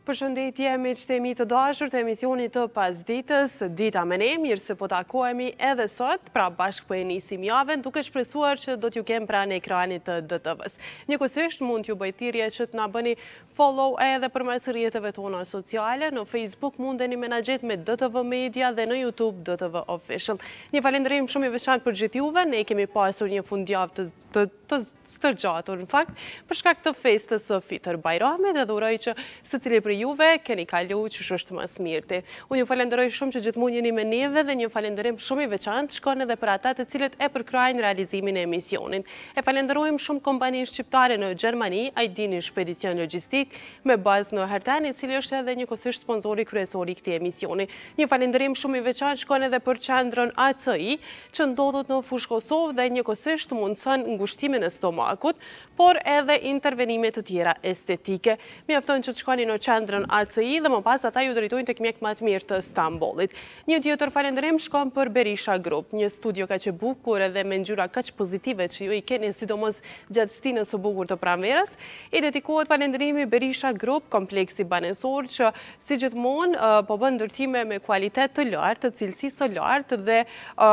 Përshëndetje miqtemi të dashur të emisionit të pasditës, dita me ne, mirë se po takohemi edhe sot, pra bashkë po e nisim javën, duke shpresuar që do t'ju kem pranë ekranit të DTV-s. Njëkohësisht mund t'ju bëj thirrje që të na bëni follow edhe përmes rrjeteve tona sociale, në Facebook mundeni me na gjetë me DTV Media dhe në YouTube DTV Official. Një falënderim shumë i veçantë për gjithë juve, ne kemi pasur një fundjavë të stërgjatur në fakt, për shkak të festës së Fitër Bajramit dhe uroj që secili për juve keni kalu që është më smirti. Unë ju falenderoj shumë që gjithmonë jeni me neve dhe një falenderim shumë i veçantë shkon edhe për ata të cilët e përkrajnë realizimin e emisionit. E falenderojmë shumë kompaninë shqiptare në Gjermani, Ajdini Shpedicion Logjistik, me bazë në Herten, i cili është edhe njëkohësisht sponsori kryesor i këtij emisioni. Një falenderim shumë i veçantë shkon edhe për qendrën ACI, që ndodhet në Fushë Kosovë dhe njëkohësisht mundson ngushtimin e stomakut, por edhe intervenime të tjera estetike. Mjafton që të shkoni në qendrën ACI dhe më pas ata ju drejtojnë tek mjek më të mirë të Stambollit. Një tjetër falenderim shkon për Berisha Group, një studio kaq e bukur edhe me ngjyra kaq pozitive që ju i keni sidomos gjatë stinës së bukur të pranverës. I dedikohet falenderimi Berisha Group, kompleksi banesor që si gjithmonë po bën ndërtime me kualitet të lartë, të cilësisë së lartë dhe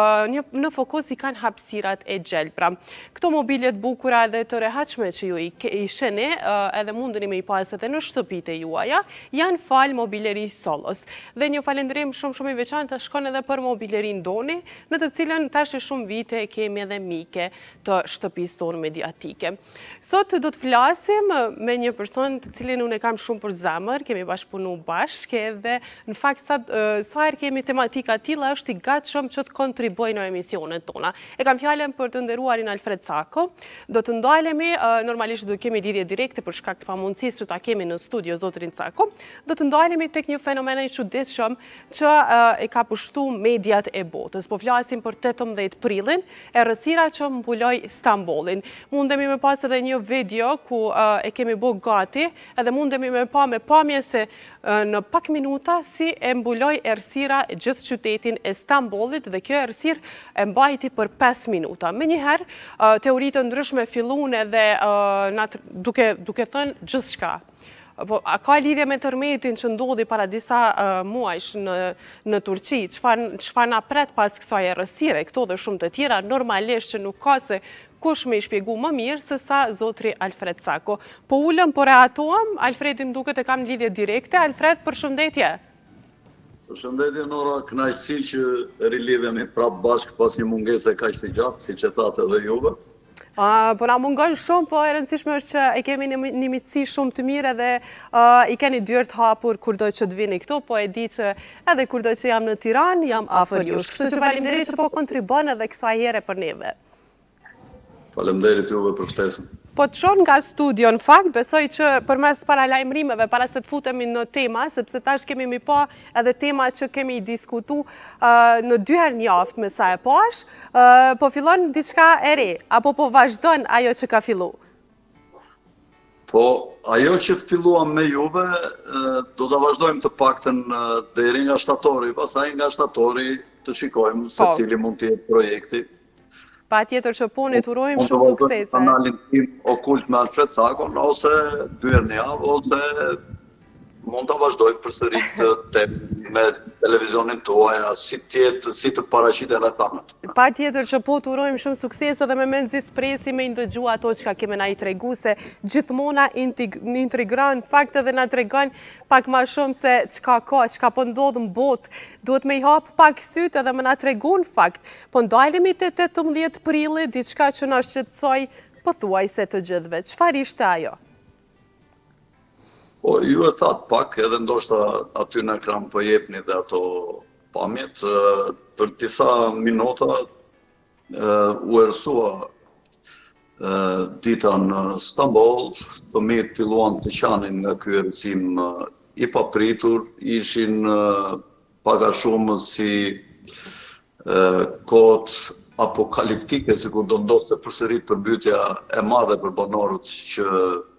në fokus i kanë hapësirat e gjelpra. Këto mobiljet bukura dhe të rehatshme që ju i sheni edhe mundeni me i pas edhe në shtëpitë juaja, janë fal mobileri Solos. Dhe një falenderim shumë i veçantë shkon edhe për mobilerin Doni, në të cilën tash shumë vite kemi edhe mike të shtëpisë tonë mediatike. Sot do të flasim me një person të cilin unë e kam shumë për zemër, kemi bashkëpunu bashkë edhe në fakt sa herë kemi tematika tilla është i gatshëm që të kontribuojë në emisionet tona. E kam fjalën për të nderuarin Alfred Sako. Do të ndalemi, normalisht do kemi lidhje direkte për shkak të pamundësisë që ta kemi në studio zotrin Sako. Do të ndalemi tek një fenomen i çuditshëm që e ka pushtuar mediat e botës. Po flasim për 18 prillin, errësira që mbuloi Stambollin. Mundemi me pas edhe një video ku e kemi bë gati, edhe mundemi me pa me pamje se në pak minuta si e mbuloi errësira gjithë qytetin e Stambollit dhe kjo errësirë e mbajti për 5 minuta. Menjëherë teoritë ndryshme filluan edhe duke thënë gjithçka. Po, a ka lidhje me tërmetin që ndodhi para disa muajsh në Turqi? Çfarë na pret pas kësaj errësire? Këto dhe shumë të tjera, normalisht që nuk ka se kush me i shpjegu më mirë se sa zotri Alfred Sako. Po ulëm, po reatuam, Alfredin duket e kam lidhje direkte. Alfred, përshëndetje. Përshëndetje, Nora, kënaqësi që rilidhemi prapë bashkë pas një mungese kaq të gjatë, siç e thatë edhe juve. Po na mungon shumë, po e rëndësishme është që e kemi një miqësi shumë të mirë dhe i keni dyert hapur kurdo që të vini këtu, po e di që edhe kurdo që jam në Tiranë, jam afër jush. Kështu që faleminderit që po kontribon edhe kësaj here për neve. Faleminderit juve për ftesën. Po të shonë nga studio, në fakt, besoj që përmes paralajmërimeve, para se të futemi në tema, sepse tash kemi mi pa edhe tema që kemi diskutu në 2 herë në javë me sa e pash, po fillon diçka e re, apo po vazhdon ajo që ka fillu? Po, ajo që filluam me juve, do të vazhdojmë të paktën deri nga shtatori, pastaj nga shtatori të shikojmë se cili mund të jetë projekti. Pa tjetër që punit urojmë shumë suksese. Kanalin tim okult me Alfred Sakon, ose 2 herë në javë, ose mund të vazhdoj përsëri me televizionin tuaj, si të paraqiten reklamët. Pa tjetër që po të urojmë shumë suksese dhe me menzis presi me ndëgju ato që ka keme na i tregu se gjithmona intrigran, fakt edhe na tregon pak ma shumë se qka ka, qka po ndodhë në botë, duhet me i hapë pak sytë edhe me na tregu në fakt. Po ndalemi të 18 prilli, diçka që na shqetësoj, po thuaj se të gjithve. Çfarë ishte ajo? Po, ju e thatë pak, edhe ndoshta aty në ekran po jepni dhe ato pamjet. Për disa minuta u erësua dita në Stamboll, fëmijët filluan të qanin nga ky erësim i papritur, ishin paga shumë si kohët apokaliptike, sikur do ndodhte përsëri përmbytja e madhe për banorët që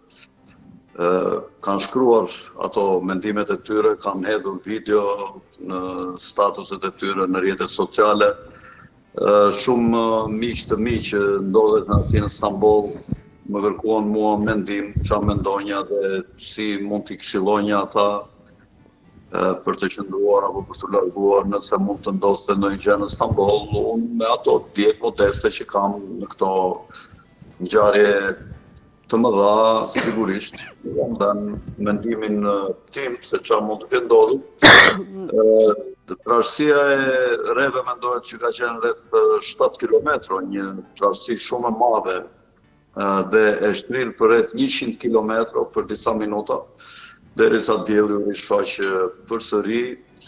kanë shkruar ato mendimet e tyre, kanë hedhur video në statuset e tyre në rrjetet sociale. Shumë miq të mi që ndodhet në aty në Stamboll më kërkuan mua mendim, çfarë mendonja dhe si mund t'i këshillonja ata për të qëndruar apo për të larguar nëse mund të ndodhte ndonjë gjë në Stamboll. Unë me ato djetë modeste që kam në këto ngjarje të mëdha, sigurisht, jam dhënë mendimin tim se çfarë mund të ketë ndodhur. Trashësia e Reve mendohet që ka qenë rreth 7 kilometra, një trashësi shumë e madhe dhe e shtrirë për rreth 100 kilometra për disa minuta, derisa dielli u rishfaq përsëri.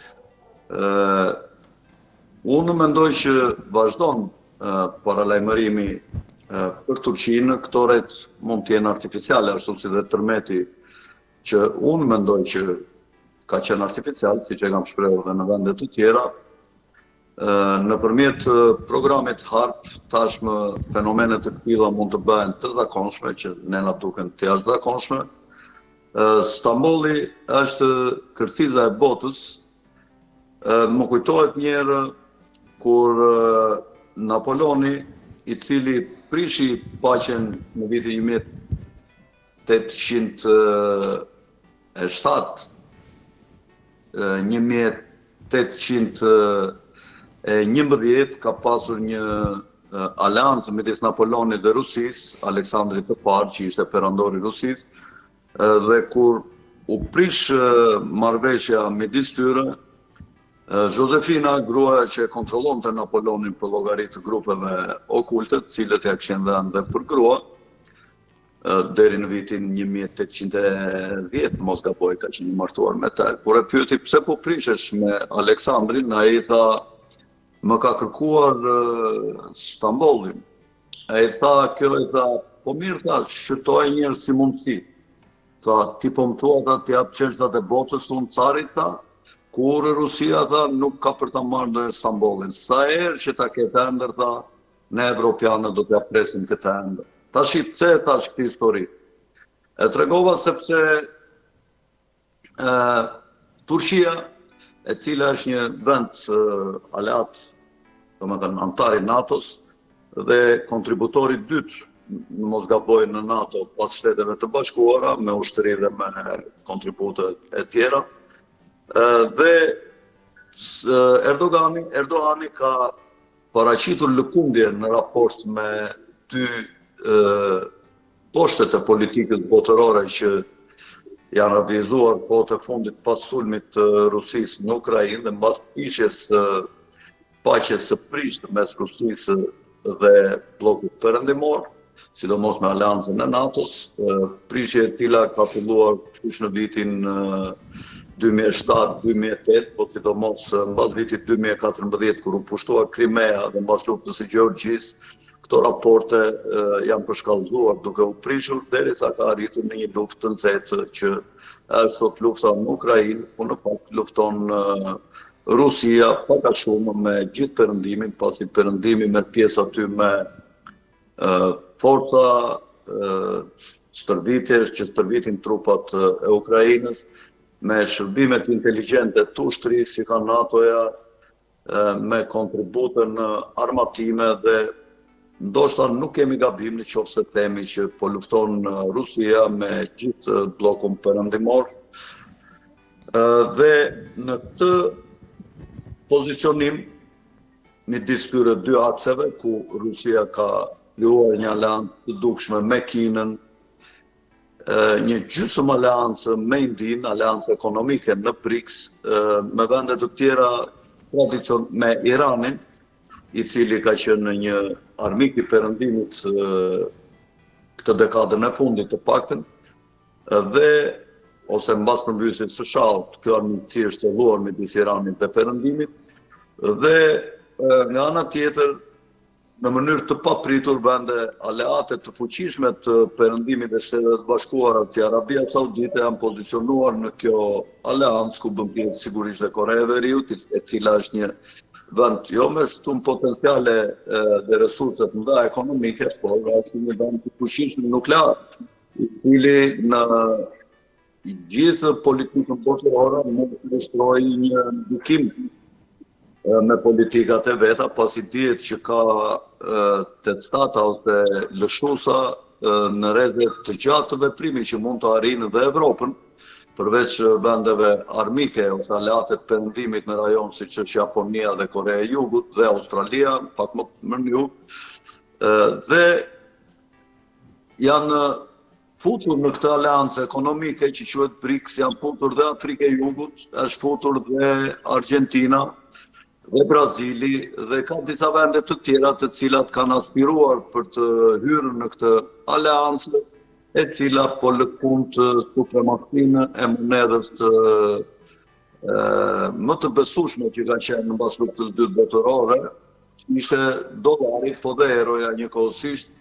Unë mendoj që vazhdon paralajmërimi për Turqinë, këto rreth mund të jenë artificiale, ashtu si dhe tërmeti, që unë mendoj që ka qenë artificial, siç e kam shprehur edhe në vende të tjera. Nëpërmjet programit HARP, tashmë fenomenet të këtilla mund të bëhen të zakonshme, që ne na duken të jashtëzakonshme. Stambolli është kërthiza e botës. Më kujtohet një herë kur Napoleoni, i cili prishi paqen në vitin 1811 ka pasur një aleancë midis Napoleonit dhe Rusisë, Aleksandrit të Parë, që ishte perandori i Rusisë, dhe kur u prish marrëveshja midis tyre, Josefina, gruaja që kontrollonte Napoleonin për llogari të grupeve okulte, të cilët ja kishin dhënë dhe për grua, deri në vitin 1810, mos gaboj, ka qenë martuar me të. Kur e pyeti pse po prishesh me Aleksandrin, ai tha, më ka kërkuar Stambollin. Ai tha, po mirë, tha, shqyrtoj njerëz si mundësi. Tha, ti po më thua ta të jap çështat e botës, unë carit, tha, kur Rusia, tha, nuk ka për ta marrë në Stambollin. Sa herë që ta ketë ëndër, tha, ne evropianët do t'ja presim këtë ëndër. Tash pse e thash këtë histori? E tregova sepse Turqia, e cila është një vend aleat, domethënë antar i NATO-s dhe kontributori dytë, mos gaboj, në NATO pas Shteteve të Bashkuara, me ushtri dhe me kontribute e tjera. Dhe Erdogani ka paraqitur lëkundje në raport me dy poshtet e politikës botërore që janë realizuar kohët e fundit pas sulmit të Rusisë në Ukrainë dhe mbas prishjes paqes së prishtë mes Rusisë dhe bllokut perëndimor, sidomos me aleancën e NATO-s, prishje e tilla ka filluar në vitin 2007-2008, po sidomos mbas vitit 2014 kur u pushtua Krimea dhe mbas luftës së Gjeorgjisë, këto raporte janë përshkallëzuar duke u prishur derisa ka arritur në një luftë të nxehtë që është sot lufta në Ukrainë, ku në fakt lufton Rusia pak a shumë me gjithë perëndimin, pasi perëndimi merr pjesë aty me forca stërvitjes që stërvitin trupat e Ukrainës, me shërbimet inteligjente të ushtrisë si ka NATO-ja, me kontribute në armatime dhe ndoshta nuk kemi gabim në qoftë se themi që po lufton Rusia me gjithë bllokun perëndimor. Dhe në këtë pozicionim midis këtyre dy akseve, ku Rusia ka krijuar një aleancë të dukshme me Kinën, një gjysmë aleancë me Indinë, aleancë ekonomike në BRICS, me vende të tjera me Iranin, i cili ka qenë një armik i perëndimit këtë dekadën e fundit të paktën, dhe ose mbas përmbysjes së shallët, kjo armiqësi është thelluar midis Iranit dhe perëndimit, dhe nga ana tjetër, në mënyrë të papritur, vende aleate të fuqishme të perëndimit dhe Shtetet e Bashkuara, si Arabia Saudite, janë pozicionuar në kjo aleancë, ku bën pjesë sigurisht dhe Korea e Veriut, e cila është një vend jo me shumë potenciale dhe resurse të mëdha ekonomike, por është një vend të fuqishëm nuklear, i cili në gjithë politikën botërore mund të illustrojë një ndikim me politikat e veta, pasi dihet që ka tetstata ose lëshuesa në rreze të gjatë të veprimit që mund të arrijnë dhe Evropën, përveç vendeve armike ose aleatet perëndimit në rajon siç është Japonia dhe Korea e Jugut dhe Australia, pak më në jug, dhe janë futur në këtë aleancë ekonomike që quhet BRICS, janë futur dhe Afrika e Jugut, është futur dhe Argentina dhe Brazili dhe ka disa vende të tjera të cilat kanë aspiruar për të hyrë në këtë aleancë, e cila po lëkun të supremacinë e monedhës të më të besueshme që ka qenë në mbas luftës së dytë botërore, ishte dollari, po dhe eroja njëkohësisht.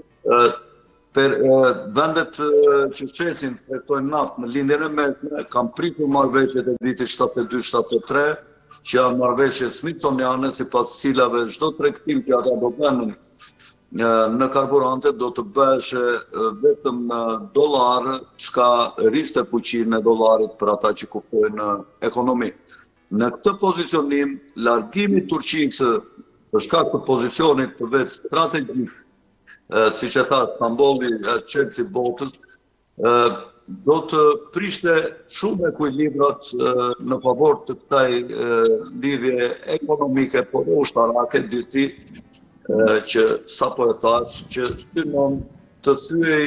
Vendet që shesin tregtojnë naftë në lindjen e mesme kanë pritur marrëveshjet e vitit 72-73, që janë marrëveshje smithsoniane, sipas cilave çdo tregtim që ata do bënin në karburante do të bëheshe vetëm në dollar, çka rriste fuqinë e dollarit për ata që kuptojnë ekonomi. Në këtë pozicionim, largimi i Turqisë për shkak të pozicionit të vet strategjik, siç e tha, Stambolli është qelsi i botës, do të prishte shumë ekuilibrat në favor të kësaj lidhje ekonomike, por ushtarake, disi që sapo e thash, që synon të thyej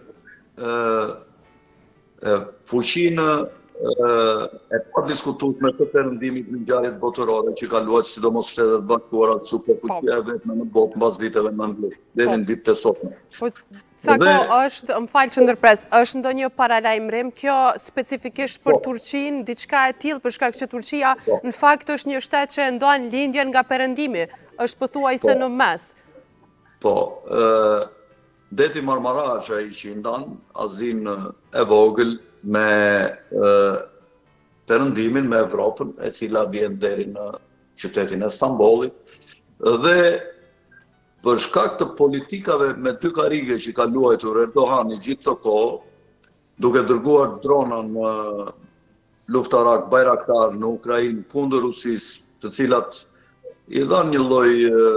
fuqinë e padiskutueshme të perëndimit në ngjarjet botërore që ka luajtur sidomos Shtetet e Bashkuara, superfuqia e vetme në botë mbas viteve më anglisht, deri në ditët e sotme. Sa kohë është, më falë që ndërpres, është ndonjë paralajmërim kjo specifikisht për Turqinë, diçka e tillë, për shkak që Turqia në fakt është një shtet që ndon lindjen nga perëndimi, është pothuajse në mes. Po, deti Marmara është ai që i ndan Azinë e vogël me perëndimin, me Evropën, e cila vjen deri në qytetin e Stambollit, dhe për shkak të politikave me dy karrige që ka luajtur Erdogani gjithë këtë kohë, duke dërguar drona në luftarak Bayraktar në Ukrainë kundër Rusisë, të cilat i dhanë një lloj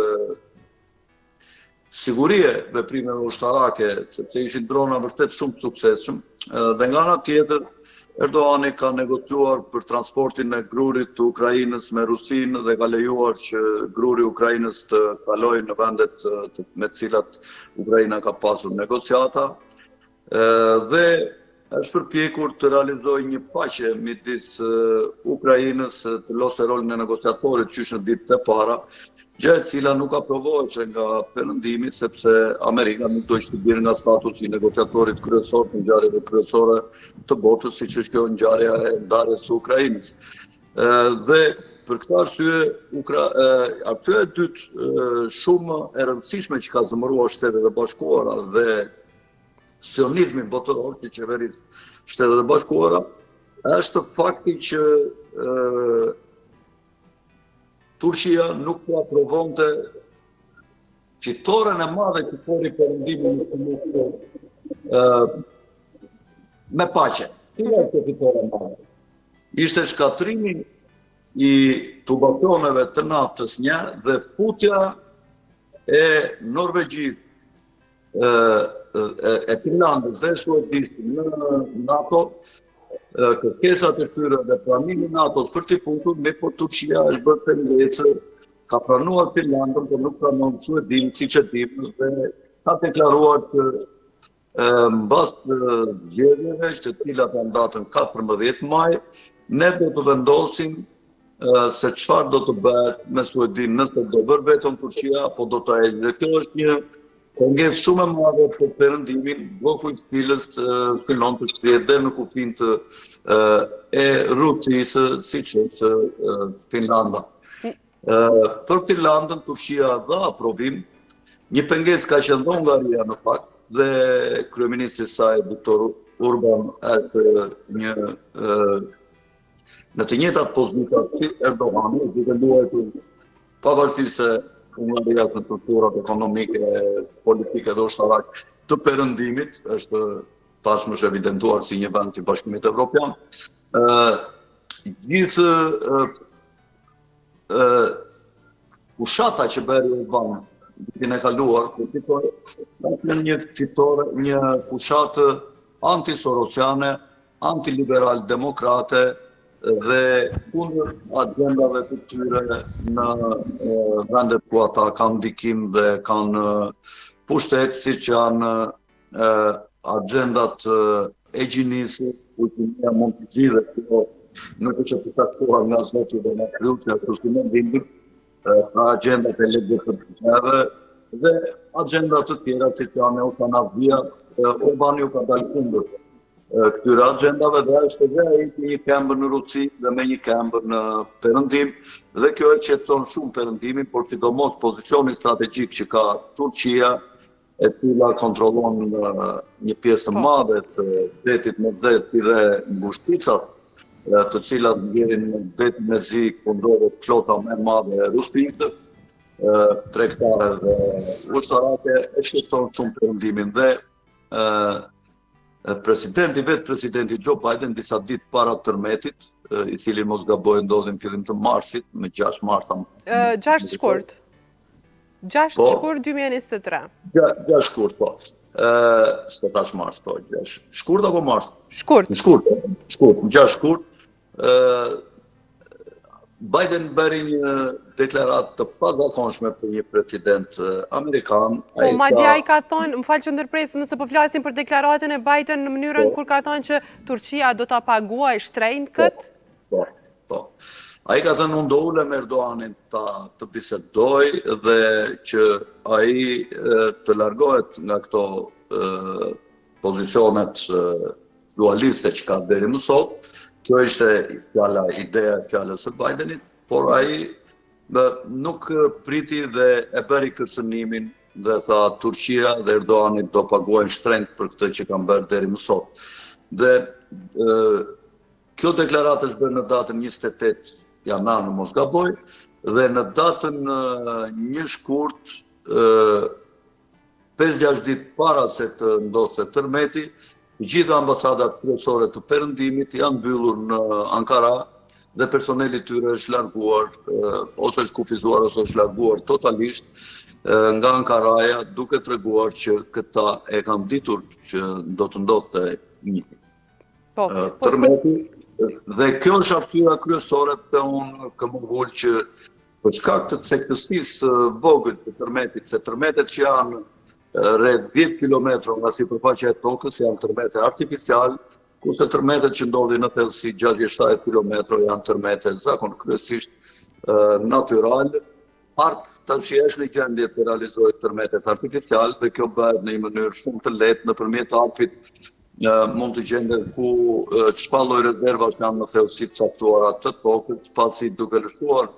sigurie veprimeve ushtarake, sepse ishin drona vërtet shumë të suksesshëm, dhe nga ana tjetër Erdogani ka negociuar për transportin e grurit të Ukrainës me Rusinë dhe ka lejuar që gruri i Ukrainës të kalojë në vendet me të cilat Ukraina ka pasur negociata, dhe është përpjekur të realizojë një paqe midis Ukrainës, të losë rolin e negociatorit qysh në ditët e para, gjë e cila nuk aprovohet nga perëndimi, sepse Amerika nuk do të bjerë nga statusi i negociatorit kryesor në ngjarjet kryesore të botës, siç është kjo ngjarja e ndarjes së Ukrainës. Dhe për këtë arsye, arsyeja e dytë shumë e rëndësishme që ka zemëruar Shtetet e Bashkuara dhe sionizmi botëror që qeveris Shtetet e Bashkuara, është fakti që Turqia nuk po aprovonte qitoren e madhe që pori perëndimin me paqe. Cila është qitore e madhe? Ishte shkatrimi i tubatoneve të naftës një dhe futja e Norvegjisë, e Finlandës dhe Suedisë në NATO, kërkesat e tyre dhe pranimi i NATO-s për t'i futur, me por Turqia është bërë pengesë, ka pranuar Finlandën, por nuk pranon Suedin, siç e dimë, dhe ka deklaruar që mbas zgjedhjeve, të cilat janë datën 14 maj, ne do të vendosim se çfarë do të bëhet me Suedin, nëse do bërë vetëm Turqia apo do ta heqë. Dhe kjo është një pengesë shumë e madhe për perëndimin, bloku i cilës fillon të shtrihet deri në kufin e Rusisë, siç është Finlanda. Për Finlandën, Turqia dha aprovim, një pengesë ka qenë Hungaria në fakt, dhe kryeministri i saj, Viktor Orban, është në të njëjtat pozita si Erdogani, duke luajtur pavarësisht se Hungaria në strukturat ekonomike, politike dhe ushtarake të perëndimit, është tashmë është evidentuar si një vend i Bashkimit Evropian. Gjithë fushata që bëri Orban vitin e kaluar, kur fitoi, ka një fushatë anti-sorosiane, antiliberal-demokrate dhe kundër agendave të tyre në vendet ku ata kanë ndikim dhe kanë pushtet, siç janë agendat e gjinisë, Fuqinia mund të zgjidhet, kjo nuk është e përcaktuar nga zoti dhe nga kryucja kushtimin dindim, ka agendat e LGBT-ve dhe agendat të tjera që janë eutanazia. Orbani u ka dalë kundër këtyre agendave dhe është edhe ai me një këmbë në Rusi dhe me një këmbë në Perëndim, dhe kjo e shqetëson shumë Perëndimin, por sidomos pozicionin strategjik që ka Turqia, e cila kontrollon një pjesë të madhe të detit Medvesti dhe ngushticat, të cilat ngjerin në detin e Zi ku ndodhet flota më e madhe e Rusisë, tregtare dhe ushtarake, e shqetëson shumë Perëndimin dhe presidenti Joe Biden disa ditë para tërmetit, i cili mos gaboj ndodhi në fillim të marsit, me 6 mars. 6 shkurt. 6 shkurt 2023. 6 shkurt, po. 7 mars, po. Shkurt apo mars? Shkurt. Shkurt, 6 shkurt. Biden bëri një deklaratë të pazakonshme për një president amerikan. Po, madje ai ka thonë, më falë që ndërpres, nëse po flasim për deklaratën e Biden në mënyrën kur ka thonë që Turqia do ta paguajë shtrenjtë këtë? Po. Ai ka thënë unë do ulem Erdoganin të bisedoj dhe që ai të largohet nga këto pozicionet dualiste që ka deri më sot. Kjo ishte ideja e fjalës së Bidenit, por ai nuk priti dhe e bëri kërcënimin dhe tha Turqia dhe Erdogani do paguajnë shtrenjtë për këtë që kanë bërë deri më sot. Dhe kjo deklaratë është bërë në datën 28 janar në mos gaboj, dhe në datën 1 shkurt, 5-6 ditë para se të ndodhte tërmeti, gjitha ambasadat kryesore të Perëndimit janë mbyllur në Ankara dhe personeli tyre është larguar, ose është kufizuar ose është larguar totalisht nga Ankaraja, duke treguar që këta e kanë ditur që do të ndodhte një tërmeti. Dhe kjo është arsyeja kryesore pse unë kam volë që për shkak të cektësisë vogël të tërmetit, se tërmetet që janë rreth 10 kilometra nga sipërfaqja e tokës janë tërmete artificial, kurse tërmetet që ndodhin në thellësi 60-70 kilometra janë tërmete zakonisht natyral. ARP tash është në gjendje të realizojë tërmetet artificial dhe kjo bëhet në një mënyrë shumë të lehtë nëpërmjet ARP-it. Mund të gjendet ku çfarë lloj rezervash janë në thellësi të caktuara të tokës, pasi duke lëshuar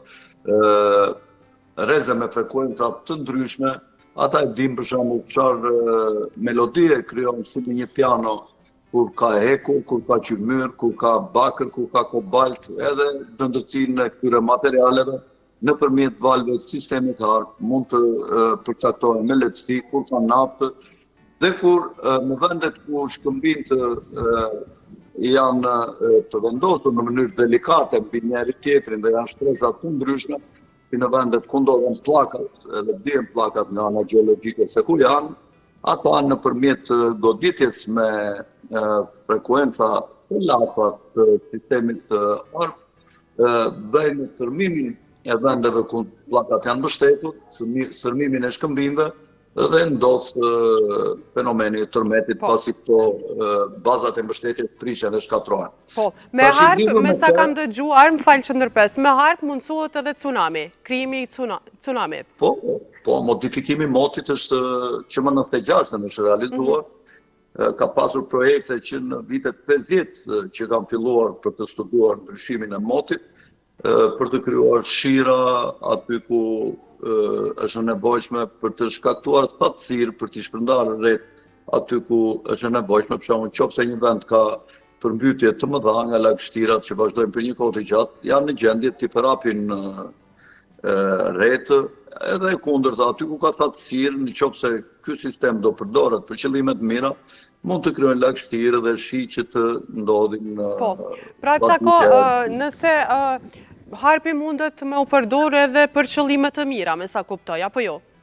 rreze me frekuenca të ndryshme, ata e dim për shembull çfarë melodie krijon si në një piano, kur ka eku, kur ka qymyr, kur ka bakër, kur ka kobalt, edhe dëndërsinë e këtyre materialeve nëpërmjet valve të sistemit ARP mund të përcaktohen me lehtësi kur ka naftë. Dhe kur në vendet ku shkëmbimit janë të vendosur në mënyrë delikate mbi njëri tjetrin dhe janë shtresa të ndryshme, si në vendet ku ndodhen pllakat, edhe dihen pllakat nga ana gjeologjike se ku janë, ata nëpërmjet goditjes me frekuenca të larta të sistemit ARP bëjnë thërmimin e vendeve ku pllakat janë mbështetur, thërmimin e shkëmbimeve, dhe ndodh fenomeni i tërmetit pasi këto bazat e mbështetjes prishen dhe shkatrohen. Po, me harp, me sa kam dëgjuar, më falë që ndërpres, me harp mundësohet edhe tsunami, krijimi i tsunamit. Po, modifikimi i motit është që më 96 është realizuar. Ka pasur projekte që në vitet 50 që kanë filluar për të studuar ndryshimin e motit, për të krijuar shira aty ku është nevojshme për të shkaktuar fatësirë, për të shpërndarë rreth aty ku është nevojshme, për shembull nëse një vend ka përmbytje të mëdha nga lagështirat që vazhdojnë për një kohë të gjatë, janë në gjendje të përhapin rreth, edhe e kundërta, aty ku ka fatësirë, nëse ky sistem do përdoret për qëllime të mira, mund të krijojnë lagështirë dhe shi që të ndodhin. Po, pra ca kohë, nëse harpi mundet me u përdorë edhe për qëllime të mira, me sa kuptoj, apo jo?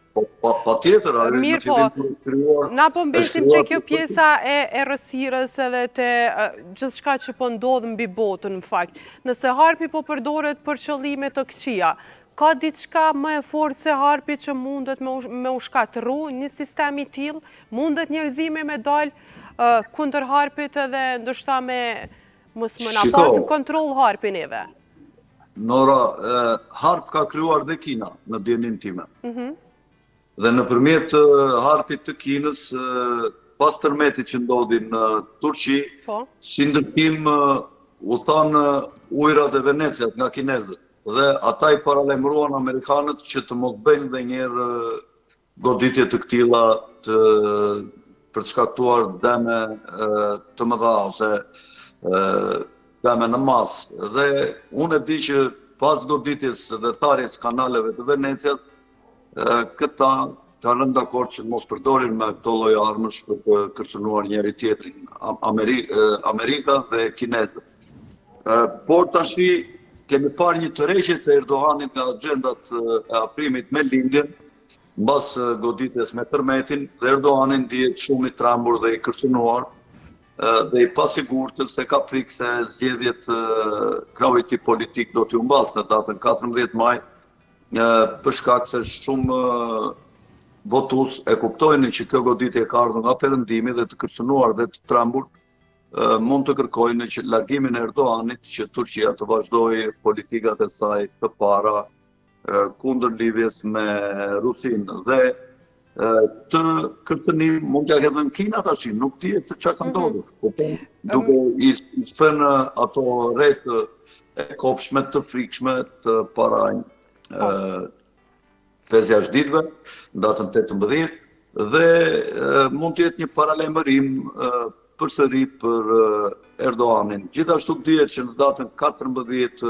Pa tjetër, mirë po, na po mbesim të kjo pjesa e rësirës edhe të gjithë shka që po ndodhë mbi botën, në fakt. Nëse harpi po përdoret për qëllime të këqia, ka diçka më e fortë se harpi që mundet me u shkatëru një sistemi tillë, mundet njerëzimi me dalë kundër harpit edhe ndoshta me mos më na pasim kontroll harpin neve. Nora, harp ka kryuar dhe Kina në djenin time. Dhe nëpërmjet harpit të Kinës, pas tërmetit që ndodhi në Turqi, si ndërtim u thanë ujrat e Veneciat nga kinezët. Dhe ata i paralemruan Amerikanët që të mos bëjnë dhe njerë goditje të këtilla për të shkaktuar dëme të mëdha ose dëme në masë. Dhe unë e di që pas goditjes dhe tharjes kanaleve të Veneciat, këta ka rënë dakord që mos përdorin me këto lloj armësh për të kërcënuar njëri tjetrin, Amerika dhe kinezët. Por tashi kemi parë një tërheqje të Erdoganit nga agjendat e aprimit me lindjen, mbas goditjes me tërmetin, dhe Erdogani ndihet shumë i trembur dhe i kërcënuar, dhe i pasigurt se ka frikë se zgjedhjet krahu i tij politik do t'u mbas në datën 14 maj, për shkak se shumë votues e kuptojnë që kjo goditje ka ardhur nga perëndimi dhe të kërcënuar dhe të trembur mund të kërkojnë që largimin e Erdoganit, që Turqia të vazhdojë politikat e saj të para kundër lidhjes me Rusinë. Dhe të kërcënim mund t'ja ketë në Kina tash, nuk dihet se çka ka ndodhur. Duke i shpërnë ato rreth e kopshme të frikshme të parajnë 5-6 ditëve, datën 18, dhe mund të jetë një paralajmërim përsëri për Erdoganin. Gjithashtu dihet që në datën 14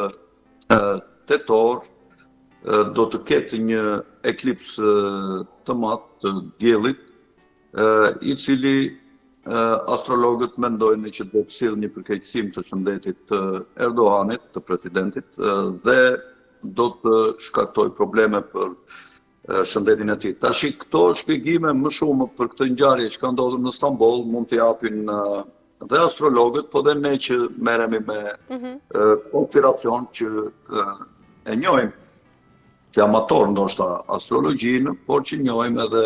tetor do të ketë një eklips të madh të diellit, i cili astrologët mendojnë që do të sjellë një përkeqësim të shëndetit të Erdoganit, të presidentit, dhe do të shkaktoj probleme për shëndetin e tij. Tashi këto shpjegime më shumë për këtë ngjarje që ka ndodhur në Stamboll mund t'i japin dhe astrologët, po dhe ne që merremi me konspiracion që e njohim si amator ndoshta astrologjinë, por që njohim edhe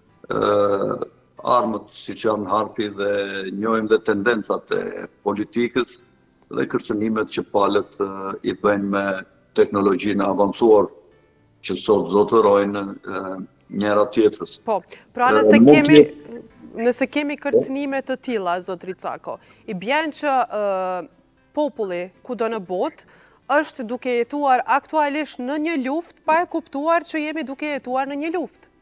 armët siç janë harpi dhe njohim dhe tendencat e politikës dhe kërcënimet që palët i bëjnë me teknologjinë avancuar që sot zotërojnë njëra tjetrës. Po, pra nëse kemi kërcënime të tilla, zotri Cako, i bjen që populli kudo në botë është duke jetuar aktualisht në një luftë pa e kuptuar që jemi duke jetuar në një luftë.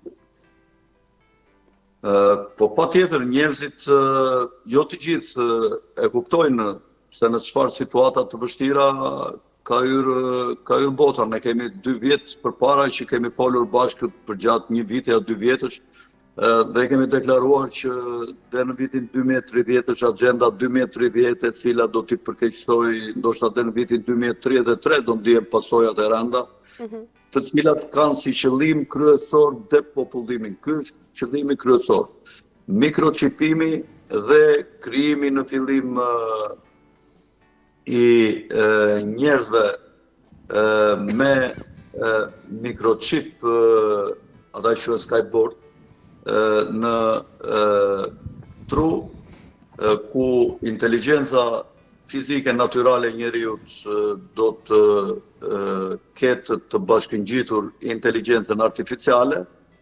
Po patjetër njerëzit jo të gjithë e kuptojnë se në çfarë situata të vështira ka hyrë bota. Ne kemi 2 vjet përpara që kemi folur bashkë për gjatë 1 viti a 2 vjetësh dhe kemi deklaruar që dhe në vitin 2030 është agenda 2030 e cila do t'i përkeqësoj ndoshta dhe në vitin 2033 do ndihen pasojat e rënda, të cilat kanë si qëllim kryesor depopullimin. Ky është qëllimi kryesor. Mikroçipimi dhe krijimi në fillim i njerëzve me mikrochip, ata quhen skyboard, në tru, ku inteligjenca fizike natyrale e njeriut do të ketë të bashkëngjitur inteligjencën artificiale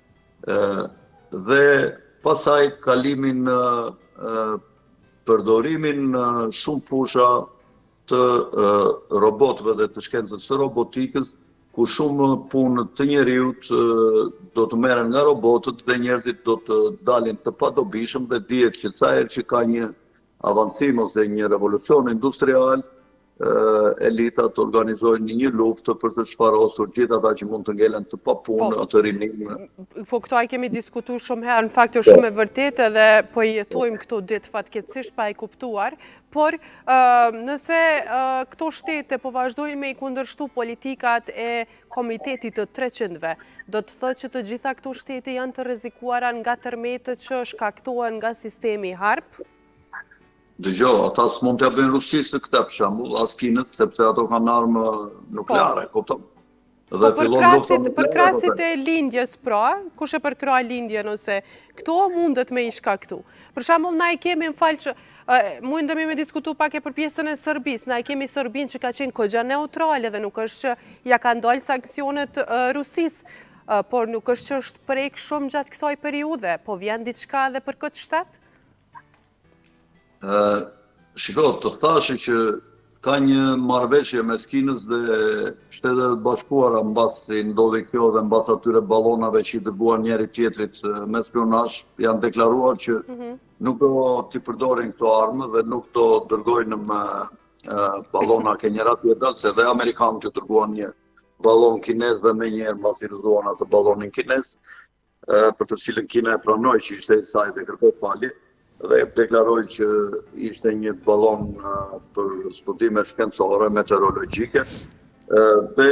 dhe pasaj kalimin përdorimin shumë fusha të robotëve dhe të shkencës së robotikës, ku shumë punë të njeriut do të merren nga robotët dhe njerëzit do të dalin të padobishëm dhe dihet që sa herë që ka një avancim ose një revolucion industrial, elitat organizojnë një luftë për të çfarosur gjithë ata që mund të ngelen të papunë, të rinimë. Po këto ai kemi diskutuar shumë herë, në fakt është shumë e vërtetë edhe po jetojmë këto ditë fatkeqësisht pa e kuptuar, por nëse këto shtete po vazhdojnë me i kundërshtu politikat e Komitetit të 300-ve, do të thotë që të gjitha këto shtete janë të rrezikuara nga tërmetët që shkaktohen nga sistemi harp? Dëgjoj, ata s'mund t'ja bëjnë Rusisë këtë për shembull, as Kinës, sepse ato kanë armë nukleare, kupton? Po për krahasit e lindjes pra, kush e përkrah lindjen ose këto mundet me i shkaktu. Për shembull, na i kemi në falë që mundemi me diskutu pak e për pjesën e Serbisë, na i kemi Serbinë që ka qenë kogja neutrale dhe nuk është që ja ka ndalë sankcionet Rusisë, por nuk është që është prek shumë gjatë kësaj periudhe, po vjen diçka edhe për këtë shtet? Shiko, të thashë që ka një marrëveshje mes Kinës dhe Shtetet Bashkuara mbasi ndodhi kjo dhe mbas atyre ballonave që i dërguan njëri tjetrit me spionazh, janë deklaruar që nuk do t'i përdorin këto armë dhe nuk do dërgojnë me ballona ke njëra tjetër, se dhe amerikanët ju dërguan një ballon kinez dhe me njerë mbasi rëzuan atë ballonin kinez, për të cilën Kina e pranoi që ishte i saj dhe kërkoi falje. Dhe deklaroj që ishte një ballon për studime shkencore, meteorologjike, dhe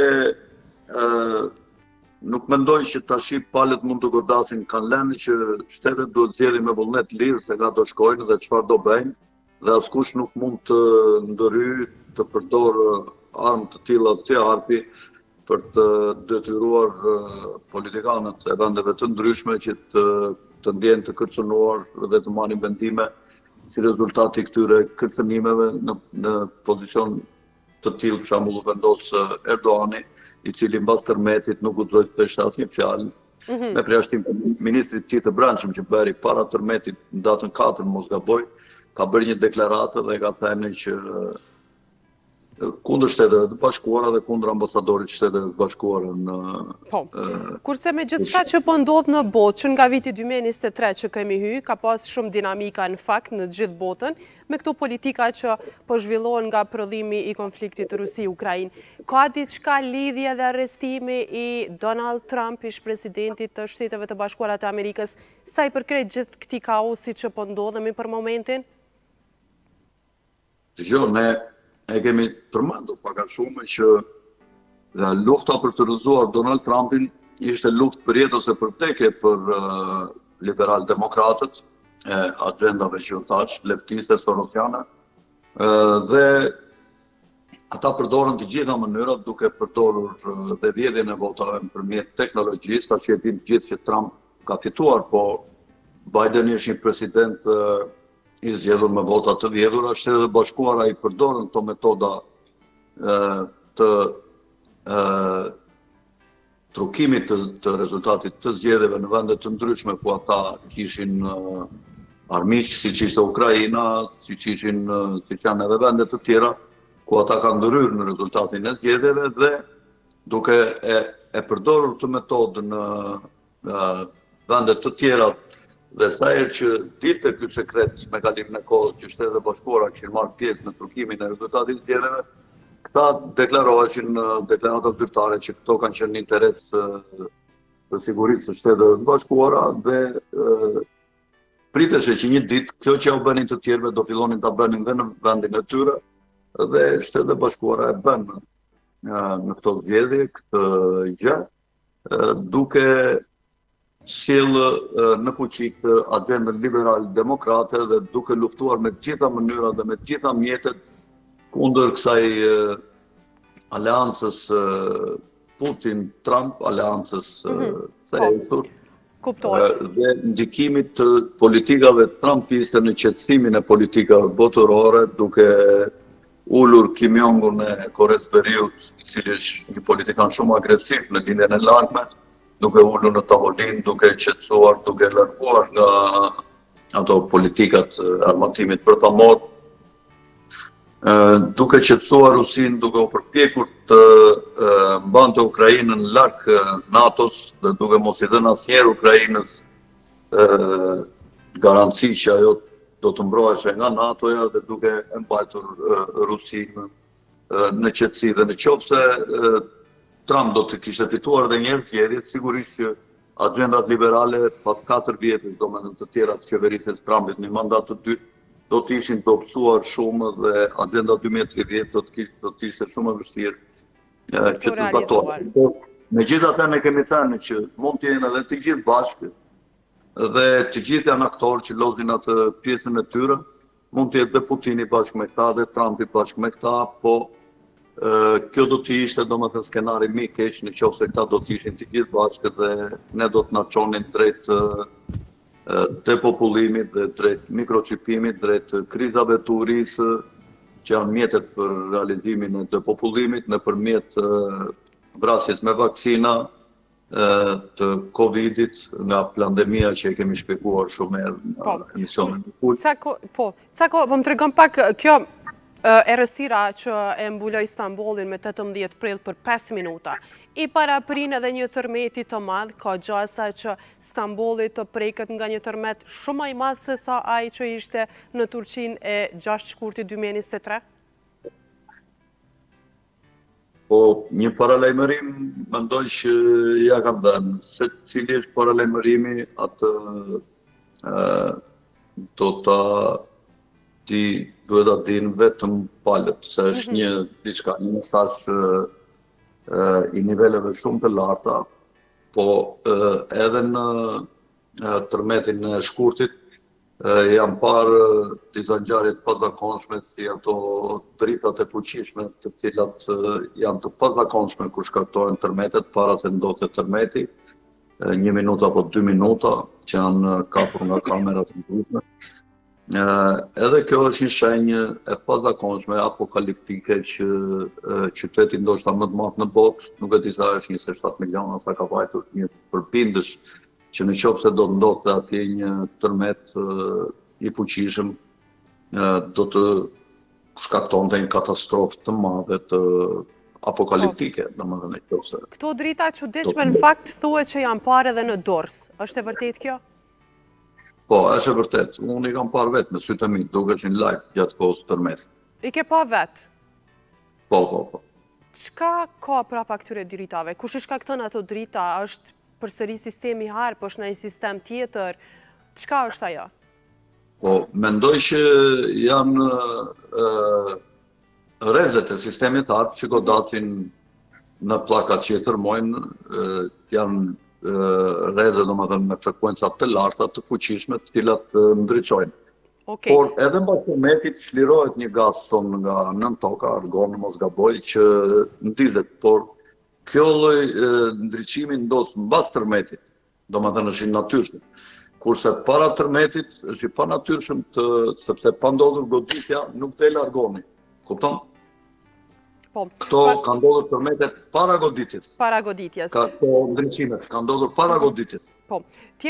nuk mendoj që tash palët mund të godasin, kanë lënë që shtetet duhet zgjedhin me vullnet lirë se nga do shkojnë dhe çfarë do bëjnë, dhe askush nuk mund të ndërhyjë të përdorë armë të tilla si harpi për të detyruar politikanët e vendeve të ndryshme që të ndjenë të kërcënuar dhe të marrin vendime si rezultati këtyre kërcënimeve në pozicion të tillë, për shembull u vendos Erdoani, i cili mbas tërmetit nuk guxoi të thashë asnjë fjalë, me përjashtim të ministrit të të brendshëm që bëri para tërmetit në datën 4, mos gaboj, ka bërë një deklaratë dhe ka thënë që kundër Shteteve të Bashkuara dhe kundër ambasadorit të Shteteve të Bashkuara në... Po, kurse me gjithçka që po ndodh në botë, që nga viti 2023 që kemi hyrë, ka pas shumë dinamika në fakt në gjithë botën, me këto politika që po zhvillohen nga prodhimi i konfliktit Rusi-Ukrainë. Ka diçka lidhje dhe arrestimi i Donald Trump, ish presidentit të Shteteve të Bashkuara të Amerikës, sa i përket gjithë këtij kaosi që po ndodhemi për momentin? E kemi përmendur pak a shumë që lufta për të rrëzuar Donald Trumpin ishte luftë për jetë ose për vdekje për liberal-demokratët, agendave që u thash, leftiste, sorosiane, dhe ata përdorën të gjitha mënyrat duke përdorur dhe vjedhjen e votave nëpërmjet teknologjisë, tash e dim gjithë që Trump ka fituar, po Biden është një president i zgjedhur me vota të vjedhura. Shtetet e Bashkuara i përdorën këto metoda të trukimit të rezultatit të zgjedhjeve në vende të ndryshme ku ata kishin armiq, siç ishte Ukraina, siç janë edhe vende të tjera ku ata kanë ndryrë në rezultatin e zgjedhjeve dhe duke e përdorur këtë metodë në vende të tjera. Dhe sa herë që dilte ky sekret me kalimin e kohës që Shtetet e Bashkuara kishin marrë pjesë në trukimin e rezultatit të zgjedhjeve, këta deklaroheshin në deklarata zyrtare që këto kanë qenë në interes të sigurisë së Shteteve të Bashkuara dhe priteshe që një ditë kjo që u bënin të tjerëve do fillonin ta bënin dhe në vendin e tyre dhe Shtetet e Bashkuara e bën në këto zgjedhje këtë gjë duke sjellë në fuqi këtë agendën liberal-demokrate dhe duke luftuar me të gjitha mënyrat dhe me të gjitha mjetet kundër kësaj aleancës Putin-Trump, aleancës së ecur, dhe ndikimit të politikave trumpiste në qetësimin e politikave botërore, duke ulur Kim Jong-un e Koreas së Veriut, i cili është një politikan shumë agresiv në lindjen e largme, duke ulur në tavolinë, duke qetësuar, duke larguar nga ato politikat armatimit bërtamor, duke qetësuar Rusinë, duke u përpjekur të mbante Ukrainën larg NATO-s dhe duke mos i dhënë asnjëherë Ukrainës garanci që ajo do të mbroheshe nga NATO-ja dhe duke e mbajtur Rusinë në qetësi dhe në qoftë se Trump do të kishte fituar edhe një herë zgjedhjet, sigurisht që agjendat liberale pas 4 vjetësh, domethënë të tjera të qeverisjes Trumpit në mandat të dytë, do të ishin dobësuar shumë dhe agenda 2030 do të ishte shumë e vështirë që të zbatohet. Megjithatë ne kemi thënë që mund të jenë edhe të gjithë bashkë dhe të gjithë janë aktorë që lozin atë pjesën e tyre, mund të jetë dhe Putini bashkë me këta dhe Trumpi bashkë me këta, po kjo do të ishte domethënë skenari më i keq nëse këta do të ishin të gjithë bashkë dhe ne do të na çonin drejt depopullimit dhe drejt mikroçipimit, drejt krizave të urisë që janë mjetet për realizimin e depopullimit nëpërmjet vrasjes me vaksina të Covidit nga pandemia që e kemi shpjeguar shumë herë në emisionin e fundit. Po më tregon pak kjo errësira që e mbuloi Stambollin me 18 prill për 5 minuta. I paraprin edhe një tërmeti të madh, ka gjasa që Stambolli të preket nga një tërmet shumë i madh se sa ai që ishte në Turqinë e 6 shkurtit 2023? Po, një paralajmërim mendoj që ja kam dhënë, se cili është paralajmërimi atë do ta duhet ta dinë vetëm palët, se është një diçka, një mesazh i niveleve shumë të larta, po edhe në tërmetin e shkurtit jam parë disa ngjarje të pazakonshme si ato dritat e fuqishme të cilat janë të pazakonshme kur shkaktohen tërmetet para se ndodhet tërmeti, 1 minutë apo 2 minuta që janë kapur nga kamerat e ndryshme. Edhe kjo është një shenjë e pazakonshme apokaliptike që qyteti ndoshta më të madh në botë, nuk e di sa është 27 miliona sa ka vajtur, një përbindësh që në qoftë se do të ndodhte atje një tërmet i fuqishëm, do të shkaktonte një katastrofë të madhe të apokaliptike, domethënë nëse. Këto drita çuditshme në fakt thuhet që janë parë edhe në Dors. Është e vërtetë kjo? Po, është e vërtet. Unë i kam parë vetë me sytë e mi, dukeshin live gjatë kohës të tërmetit. I ke pa vetë? Po. Çka ka prapa këtyre dritave? Kush i shkakton ato drita? Është përsëri sistemi harë, po është në një sistem tjetër? Çka është ajo? Po, mendoj që janë rrezet e sistemit harë që godasin në pllakat që i thërmojnë, janë rreze domethënë me frekuenca të larta të fuqishme të cilat ndriçojnë. Por edhe mbas tërmetit çlirohet një gaz son nga nën toka, argon mos gaboj, që ndizet, por kjo lloj ndriçimi ndos mbas tërmetit, domethënë është i natyrshëm. Kurse para tërmetit është i panatyrshëm sepse pa ndodhur goditja nuk del argoni. Kupton? Këto kanë ndodhur tërmetet para goditjes. Para goditjes. Këto ndriçimet kanë ndodhur para goditjes. Po. Të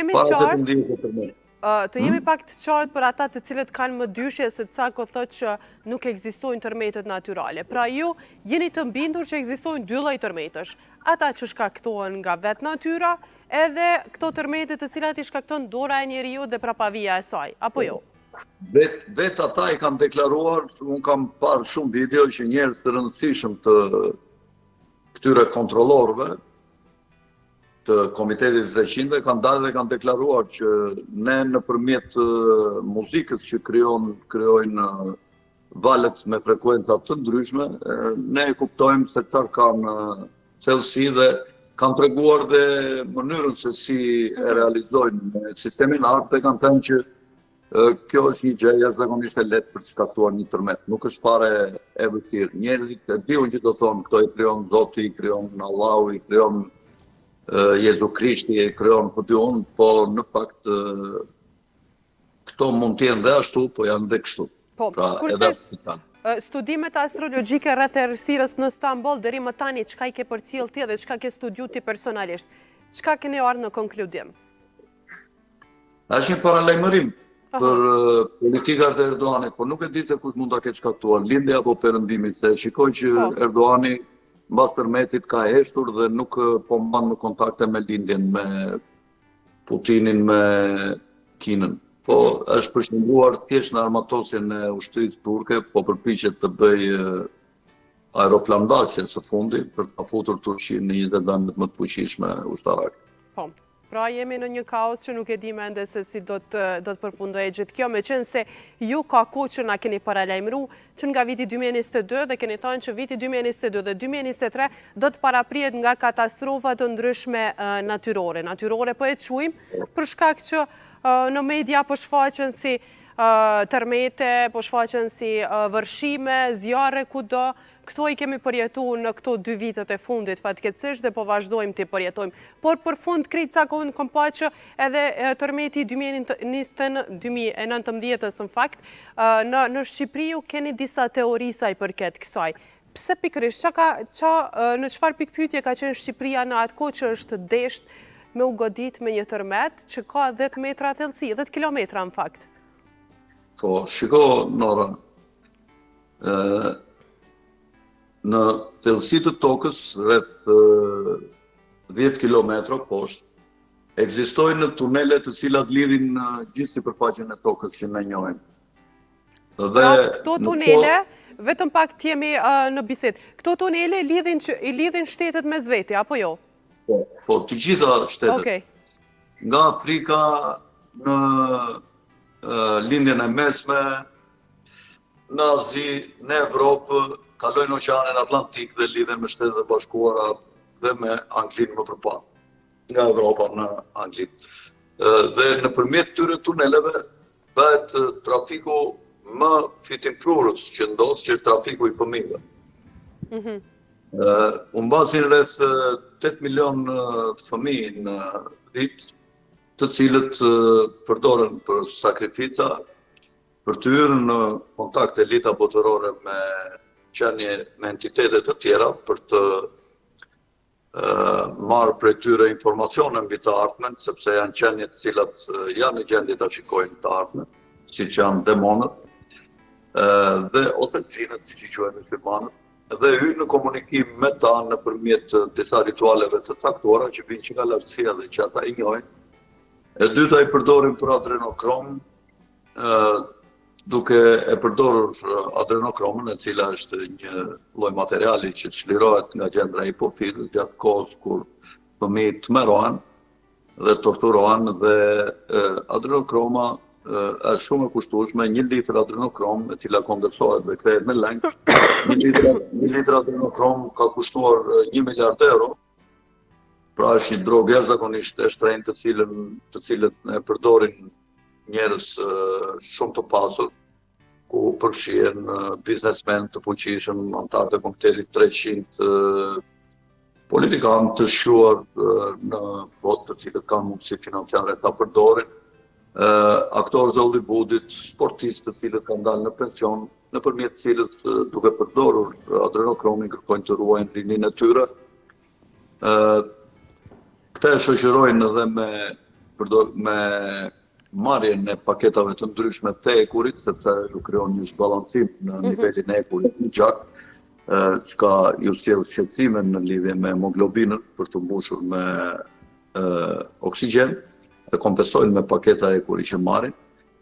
jemi pak të qartë për ata të cilët kanë më dyshje se ca ko thotë që nuk ekzistojnë tërmetet natyrale. Pra ju jeni të mbindur që ekzistojnë 2 lloj tërmetësh. Ata që shkaktohen nga vetë natyra, edhe këto tërmetet të cilat i shkakton dora e njeriu dhe prapavia e saj, apo jo? Vetë ata i kanë deklaruar, unë kam parë shumë video që njerëz të rëndësishëm të këtyre kontrollorëve të Komitetit 300 kanë dalë dhe kanë deklaruar që ne nëpërmjet muzikës që krijojnë valet me frekuenca të ndryshme, ne e kuptojmë se çfarë kanë cilësi dhe kanë treguar dhe mënyrën se si e realizojnë sistemin hartë dhe kanë thënë që kjo është një gjë jashtëzakonisht e lehtë për të shkaktuar një tërmet. Nuk është fare e vështirë. Njerëzit e diun që do thonë këto i krijon Zoti, i krijon Allahu, i krijon Jezu Krishti, i krijon po diun, po në fakt këto mund të jenë dhe ashtu, po janë dhe kështu. Po, kurse studimet astrologjike rreth errësirës në Stamboll deri më tani çka i ke përcjell ti dhe çka ke studiuar ti personalisht? Çka keni ardhur në konkludim? Është një paralajmërim për politikat e Erdoganit, por nuk e di se kush mund ta ketë shkaktuar, lindja apo perëndimi, se shikoj që Erdogani mbas tërmetit ka heshtur dhe nuk po mban në kontakte me lindjen, me Putinin, me Kinën. Po është përshënguar thjesht në armatosjen e ushtrisë turke, po përpiqet të bëj aeroplandasin së fundi për të futur Turqinë në një dhe vendet më të fuqishme ushtarake. Po. Pra jemi në një kaos që nuk e di mende se si do të përfundojë gjithë kjo, me qenë se ju ka kohë që na keni paralajmëruar që nga viti 2022 dhe keni thënë që viti 2022 dhe 2023 do të paraprihet nga katastrofa të ndryshme natyrore. Natyrore po e quajmë për shkak që në media po shfaqen si tërmete, po shfaqen si vërshime, zjarre kudo. Këto i kemi përjetu në këto 2 vitet e fundit fatkeqësisht dhe po vazhdojmë të përjetojmë. Por për fund krejtësakon kom pa që edhe tërmeti 2019 në fakt, në Shqipëri ju keni disa teorisa i përket kësaj. Pse pikërisht, në çfarë pikpyetje ka qenë Shqipëria në atë kohë që është desht me u godit me një tërmet që ka 10 metra thellësi, 10 kilometra në fakt? Po, shiko, Nora, në thellësi të tokës, rreth 10 kilometra poshtë, ekzistojnë tunele të cilat lidhin gjithë sipërfaqen e tokës që ne njohim. Këto tunele, vetëm pak të jemi në bisedë, këto tunele i lidhin shtetet mes veti, apo jo? Po, të gjitha shtetet. Nga Afrika në lindjen e mesme, në Azi, në Evropë, kalojnë Oqeanin Atlantik dhe lidhen me Shtetet e Bashkuara dhe me Anglinë më përpara, nga Evropa në Angli. Dhe nëpërmjet këtyre tuneleve bëhet trafiku më fitimprurës që ndodh, që është trafiku i fëmijëve. U mbasin rreth 8 milion fëmijë në vit, të cilët përdoren për sakrifica, për të hyrë në kontakt elita botërore me qenie me entitetet të tjera për të marrë prej tyre informacione mbi të ardhmen, sepse janë qenie të cilat janë në gjendje ta shikojnë të ardhmen, siç janë demonët, dhe ose xhinët, siç i quajnë muslimanët, dhe hyjnë në komunikim me ta nëpërmjet disa ritualeve të caktuara që vijnë që nga lartësia dhe që ata i njohin. E dyta i përdorin për adrenokrom, duke e përdorur adrenokromën, e cila është një lloj materiali që çlirohet nga gjendra e hipofizës gjatë kohës kur fëmijët tmerrohen dhe torturohen, dhe adrenokroma është shumë e kushtueshme. 1 litër adrenokrom, e cila kondensohet dhe kthehet në leng, 1 litër adrenokrom ka kushtuar 1 miliard euro. Pra është një drogë jashtëzakonisht e shtrenjtë të cilët e përdorin njerëz shumë të pasur, ku përfshihen biznesmen të fuqishëm, antarë të Komitetit 300, politikanë të shquar në botë të cilët kanë mundësi financiare ta përdorin, aktorë të Hollywoodit, sportistë të cilët kanë dalë në pension, nëpërmjet të cilët duke përdorur adrenokromin kërkojnë të ruajnë rininë e tyre. Këta e shoqërojnë edhe me marrjen e paketave të ndryshme të ekurit, sepse ju krijon një zhbalancim në nivelin e ekurit në gjak, çka ju sjell shqetësime në lidhje me hemoglobinën për të mbushur me oksigjen, dhe kompensojnë me paketa ekuri që marrin.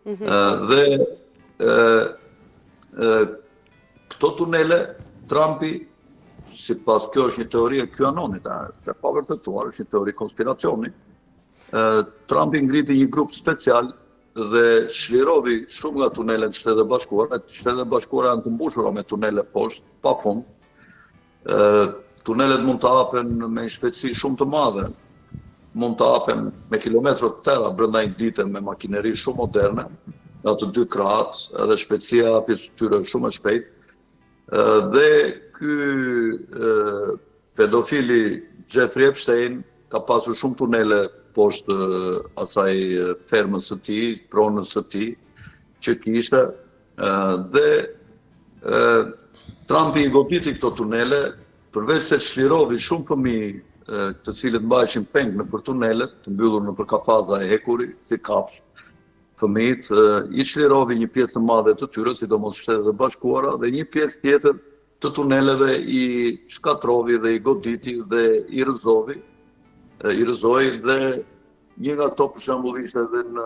Këto tunele, Trumpi, sipas kjo është një teori e QAnonit, është e pavërtetuar, është një teori konspiracioni. Trumpi ngriti një grup special dhe çlirovi shumë nga tunelet Shtetet e Bashkuara. Shtetet e Bashkuara janë të mbushura me tunele poshtë, pafund. Tunelet mund të hapen me një shpejtësi shumë të madhe, mund të hapen me kilometra të tëra brenda një dite me makineri shumë moderne, në të 2 krahat, edhe shpejtësia hapjes tyre shumë e shpejtë. Dhe ky pedofili Jeffrey Epstein ka pasur shumë tunele poshtë asaj fermës së tij, pronës së tij që kishte, dhe Trumpi i goditi këto tunele, përveç se çlirovi shumë fëmijë të cilët mbaheshin peng nëpër tunelet, të mbyllur nëpër kafaza e ekuri, si kafshë. Fëmijët i çlirovi një pjesë të madhe të tyre, sidomos Shtetet e Bashkuara, dhe një pjesë tjetër të tuneleve i shkatrovi dhe i goditi dhe i rrëzoi, dhe një nga to për shembull ishte edhe në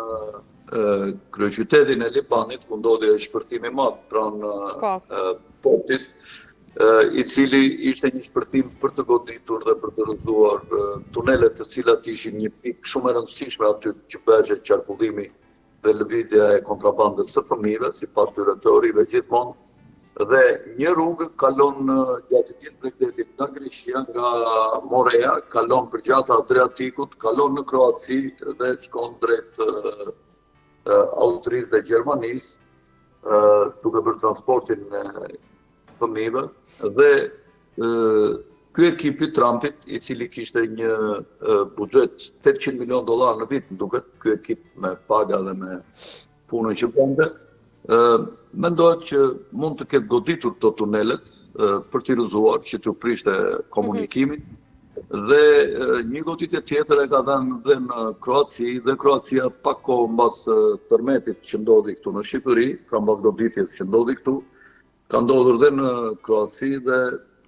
kryeqytetin e Libanit, ku ndodhi shpërthim i madh pranë portit, i cili ishte një shpërthim për të goditur dhe për të rëzuar tunelet të cilat ishin një pikë shumë e rëndësishme aty që bëhej qarkullimi dhe lëvizja e kontrabandës së fëmijëve, sipas tyre teorive gjithmonë, dhe një rrugë kalon gjatë gjithë bregdetit nga Greqia, nga Morea, kalon përgjatë Adriatikut, kalon në Kroaci dhe shkon drejt Austrisë dhe Gjermanisë, duke bërë transportin e fëmijëve, dhe ky ekip i Trumpit, i cili kishte një buxhet $800 milion në vit, më duket, ky ekip me paga dhe me punën që bënte, mendohet që mund të ketë goditur këto tunelet për t'i rrëzuar, që t'u prishte komunikimin, dhe një goditje tjetër e ka dhënë dhe në Kroaci, dhe Kroacia pak kohë mbas tërmetit që ndodhi këtu në Shqipëri, pra mbas goditjes që ndodhi këtu, ka ndodhur dhe në Kroaci dhe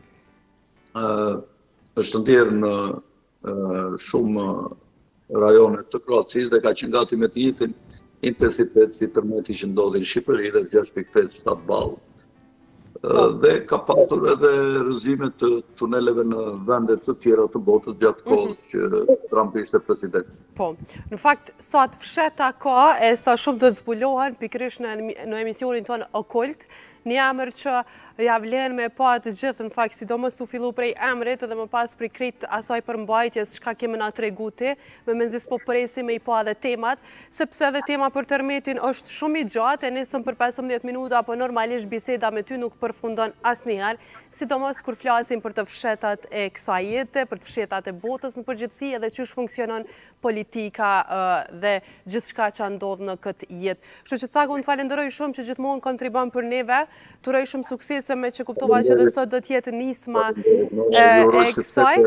është ndjerë në shumë rajone të Kroacisë dhe ka qenë gati me të njëjtin intensitet si tërmeti që ndodhi në Shqipëri dhe 6.5-7 ballë. Dhe ka pasur edhe rrëzime të tuneleve në vende të tjera të botës gjatë kohës që Trump ishte president. Po, në fakt, sa të fsheta ka e sa shumë të zbulohen, pikërisht në emisionin tonë Okult, një emër që ja vlen me pa të gjithë, në fakt, sidomos të fillu prej emrit dhe më pas prej krejt asaj përmbajtjes çka kemi na tregu ti, me menzis po presim me i pa dhe temat, sepse edhe tema për tërmetin është shumë i gjatë, e nisëm për 15 minuta, apo normalisht biseda me ty nuk përfundon asnjëherë, sidomos kur flasim për të fshetat e kësaj jete, për të fshetat e botës në përgjithësi edhe çish funksionon politika dhe gjithçka që ndodh në këtë jetë. Kështu që Caku, unë të falenderoj shumë që gjithmonë kontribon për neve, të uroj shumë suksese me që kuptova që dhe sot do t'jetë nisma e kësaj.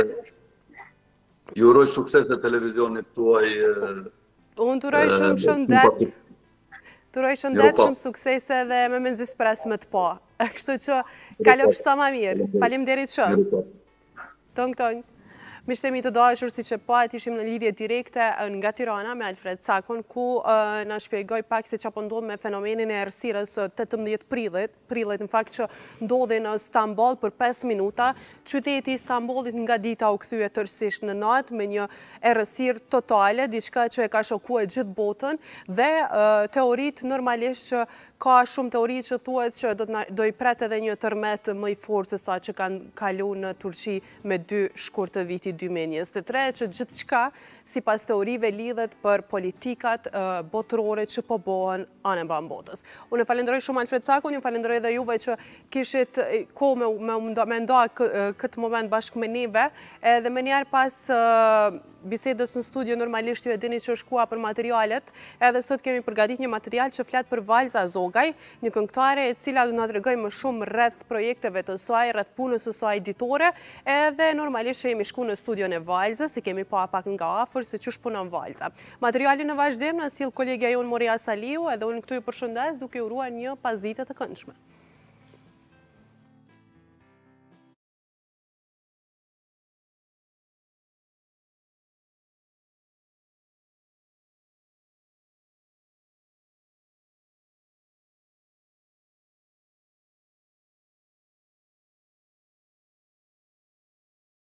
Ju uroj sukses e televizionit tuaj. Unë të uroj shumë det. Të uroj shumë det, shumë suksese dhe me menzis pres me të po. Kështu që kalofsh sa ma mirë. Faleminderit shumë. Tong. Miqtemi të dashur, si që pat, ishim në lidhje direkte nga Tirana me Alfred Cakun, ku na shpjegoj pak se çfarë po ndodh me fenomenin e errësirës 18 prillit, në fakt që ndodhi në Stamboll për 5 minuta. Qyteti i Stambollit nga dita u kthye tërësisht në natë me një errësirë totale, diçka që e ka shokuar gjithë botën, dhe teoritë normalisht që ka shumë teori që thuhet që do i pret edhe një tërmet më i fortë se sa që kanë kaluar në Turqi me 2 shkurt të vitit 2023, që gjithçka sipas teorive lidhet për politikat botërore që po bëhen anë mban botës. Unë falenderoj shumë Alfred Cakun, ju falenderoj edhe juve që kishit kohë me nda këtë moment bashkë me neve, edhe me njerë pas bisedës në studio, normalisht ju e dini që është koha për materialet, edhe sot kemi përgatit një material që flet për Valza Zogaj, një këngëtare e cila do na tregoj më shumë rreth projekteve të saj, rreth punës së saj editore, edhe normalisht që jemi shku në studion e Valzës, si kemi pa pak nga afër se ç'është punon Valza. Materialin në vazhdim na sill kolegja jon Moria Saliu, edhe unë këtu ju përshëndes duke uruar një pasdite të këndshme.